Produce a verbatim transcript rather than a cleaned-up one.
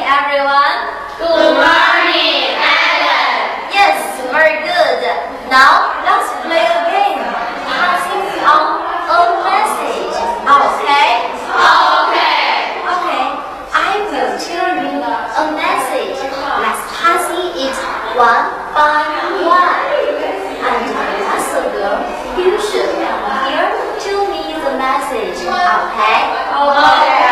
everyone. Good morning, Ellen. Yes, very good. Now let's play a game. Passing on a message. Okay? Okay. Okay. I will tell you a message. Let's pass it one by one. And as a girl, you should come here to me the message. Okay? Okay.